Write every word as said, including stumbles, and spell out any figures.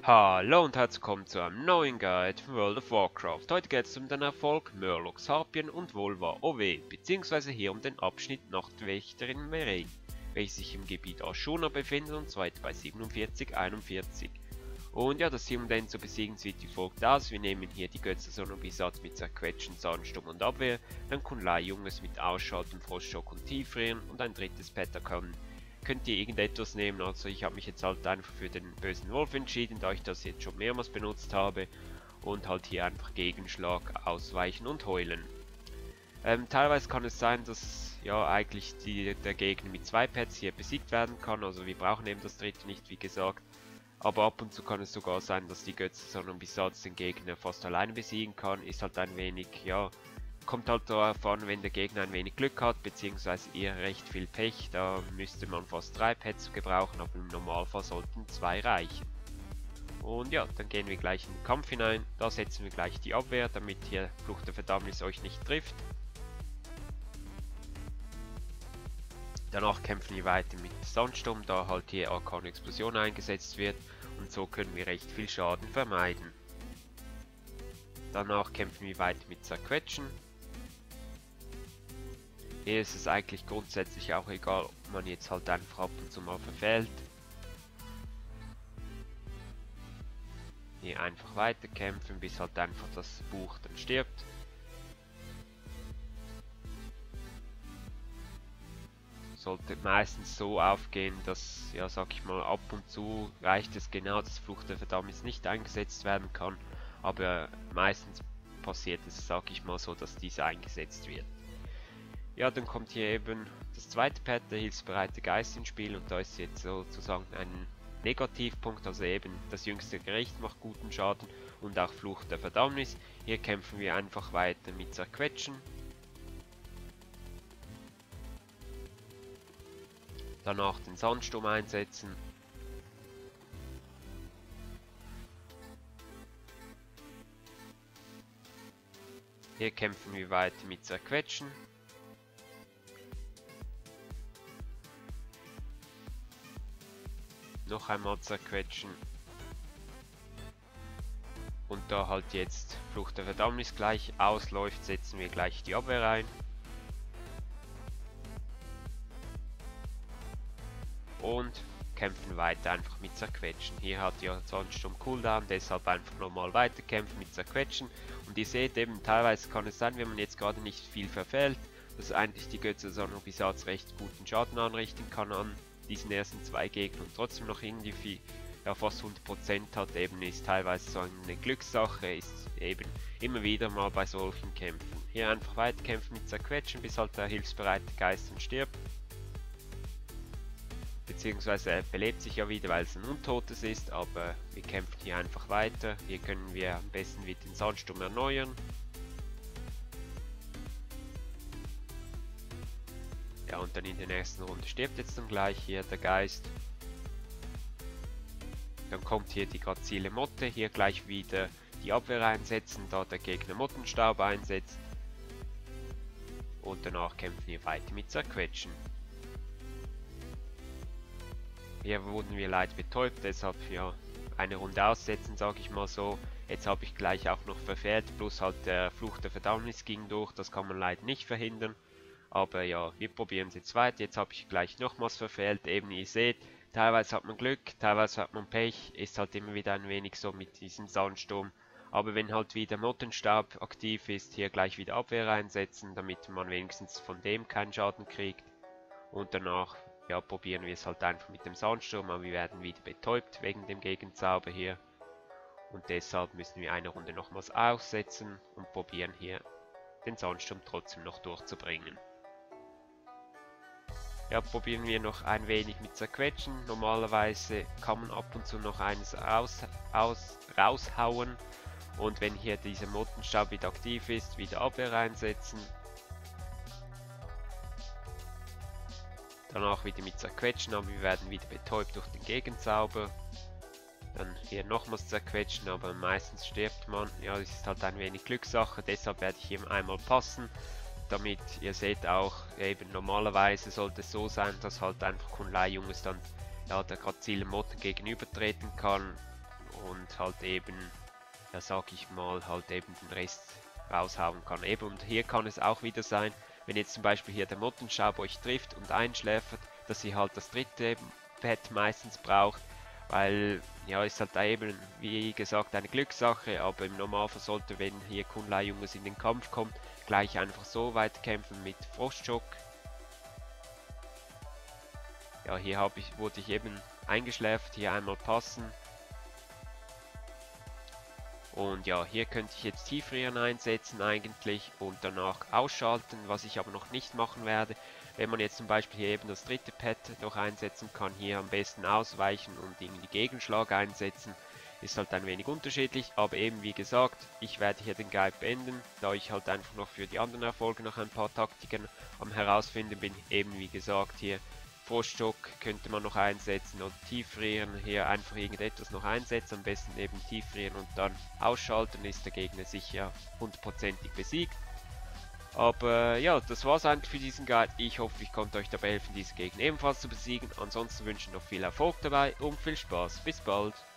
Hallo und herzlich willkommen zu einem neuen Guide von World of Warcraft. Heute geht es um den Erfolg Murlocs, Harpien und Volva O W, beziehungsweise hier um den Abschnitt Nachtwächterin Merain, welches sich im Gebiet Ashuna befindet und zwar bei siebenundvierzig einundvierzig. Und ja, das Ziel, um den zu besiegen, sieht wie folgt aus. Wir nehmen hier die Götze Sonobisat mit Zerquetschen, Sandsturm und Abwehr, dann Kunlai Junges mit Ausschalten, Frostschock und Tiefrieren und ein drittes Pentagon. Könnt ihr irgendetwas nehmen, also ich habe mich jetzt halt einfach für den bösen Wolf entschieden, da ich das jetzt schon mehrmals benutzt habe und halt hier einfach Gegenschlag, Ausweichen und Heulen. Ähm, teilweise kann es sein, dass ja eigentlich die, der Gegner mit zwei Pads hier besiegt werden kann, also wir brauchen eben das dritte nicht, wie gesagt. Aber ab und zu kann es sogar sein, dass die Götze Sonobisat den Gegner fast alleine besiegen kann, ist halt ein wenig, ja... Kommt halt darauf an, wenn der Gegner ein wenig Glück hat, beziehungsweise eher recht viel Pech, da müsste man fast drei Pads gebrauchen, aber im Normalfall sollten zwei reichen. Und ja, dann gehen wir gleich in den Kampf hinein, da setzen wir gleich die Abwehr, damit hier Fluch der Verdammnis euch nicht trifft. Danach kämpfen wir weiter mit Sandsturm, da halt hier Arkane Explosion eingesetzt wird und so können wir recht viel Schaden vermeiden. Danach kämpfen wir weiter mit Zerquetschen. Hier ist es eigentlich grundsätzlich auch egal, ob man jetzt halt einfach ab und zu mal verfehlt. Hier einfach weiterkämpfen, bis halt einfach das Buch dann stirbt. Sollte meistens so aufgehen, dass, ja sag ich mal, ab und zu reicht es genau, dass Fluch der Verdammnis nicht eingesetzt werden kann. Aber meistens passiert es, sag ich mal so, dass diese eingesetzt wird. Ja, dann kommt hier eben das zweite Pad, der hilfsbereite Geist ins Spiel und da ist jetzt sozusagen ein Negativpunkt, also eben das jüngste Gericht macht guten Schaden und auch Fluch der Verdammnis. Hier kämpfen wir einfach weiter mit Zerquetschen. Danach den Sandsturm einsetzen. Hier kämpfen wir weiter mit Zerquetschen. Noch einmal zerquetschen. Und da halt jetzt Fluch der Verdammnis gleich ausläuft, setzen wir gleich die Abwehr ein. Und kämpfen weiter einfach mit Zerquetschen. Hier hat ja Sandsturm Cooldown, deshalb einfach nochmal weiter kämpfen mit Zerquetschen. Und ihr seht eben, teilweise kann es sein, wenn man jetzt gerade nicht viel verfehlt, dass eigentlich die Götze Sonobisat recht guten Schaden anrichten kann an diesen ersten zwei Gegnern und trotzdem noch irgendwie viel, ja, fast hundert Prozent hat, eben ist teilweise so eine Glückssache, ist eben immer wieder mal bei solchen Kämpfen. Hier einfach weiterkämpfen mit Zerquetschen, bis halt der hilfsbereite Geist dann stirbt. Beziehungsweise er belebt sich ja wieder, weil es ein Untotes ist, aber wir kämpfen hier einfach weiter. Hier können wir am besten wieder den Sandsturm erneuern. Ja, und dann in der nächsten Runde stirbt jetzt dann gleich hier der Geist. Dann kommt hier die grazile Motte, hier gleich wieder die Abwehr einsetzen, da der Gegner Mottenstaub einsetzt. Und danach kämpfen wir weiter mit Zerquetschen. Hier wurden wir leider betäubt, deshalb ja eine Runde aussetzen, sage ich mal so. Jetzt habe ich gleich auch noch verfehlt, plus halt der Fluch der Verdammnis ging durch, das kann man leider nicht verhindern. Aber ja, wir probieren es jetzt weiter. Jetzt habe ich gleich nochmals verfehlt. Eben, ihr seht, teilweise hat man Glück, teilweise hat man Pech. Ist halt immer wieder ein wenig so mit diesem Sandsturm. Aber wenn halt wieder Mottenstaub aktiv ist, hier gleich wieder Abwehr einsetzen, damit man wenigstens von dem keinen Schaden kriegt. Und danach, ja, probieren wir es halt einfach mit dem Sandsturm, aber wir werden wieder betäubt wegen dem Gegenzauber hier. Und deshalb müssen wir eine Runde nochmals aussetzen und probieren hier den Sandsturm trotzdem noch durchzubringen. Ja, probieren wir noch ein wenig mit Zerquetschen. Normalerweise kann man ab und zu noch eines raus, aus, raushauen. Und wenn hier dieser Mottenstaub wieder aktiv ist, wieder Abwehr einsetzen. Danach wieder mit Zerquetschen, aber wir werden wieder betäubt durch den Gegenzauber. Dann hier nochmals zerquetschen, aber meistens stirbt man. Ja, das ist halt ein wenig Glückssache, deshalb werde ich hier einmal passen. Damit ihr seht auch, eben normalerweise sollte es so sein, dass halt einfach Kunlai Junges dann ja, der grazilen Motte gegenübertreten kann. und halt eben, ja sag ich mal, halt eben den Rest raushauen kann. Eben, und hier kann es auch wieder sein, wenn jetzt zum Beispiel hier der Mottenschaub euch trifft und einschläfert, dass ihr halt das dritte Pet meistens braucht, weil, ja, ist halt eben, wie gesagt, eine Glückssache, aber im Normalfall sollte, wenn hier Kunlei-Junges in den Kampf kommt, gleich einfach so weit kämpfen mit Frostschock. Ja, hier habe ich, wurde ich eben eingeschläfert, hier einmal passen. Und ja, hier könnte ich jetzt Tieffrieren einsetzen eigentlich und danach ausschalten, was ich aber noch nicht machen werde. Wenn man jetzt zum Beispiel hier eben das dritte Pet noch einsetzen kann, hier am besten ausweichen und irgendwie Gegenschlag einsetzen, ist halt ein wenig unterschiedlich, aber eben wie gesagt, ich werde hier den Guide beenden, da ich halt einfach noch für die anderen Erfolge noch ein paar Taktiken am herausfinden bin, eben wie gesagt hier Frostschock könnte man noch einsetzen oder Tieffrieren, hier einfach irgendetwas noch einsetzen, am besten eben Tieffrieren und dann ausschalten, ist der Gegner sicher hundertprozentig besiegt. Aber ja, das war's eigentlich für diesen Guide. Ich hoffe, ich konnte euch dabei helfen, diese Gegner ebenfalls zu besiegen. Ansonsten wünsche ich noch viel Erfolg dabei und viel Spaß. Bis bald!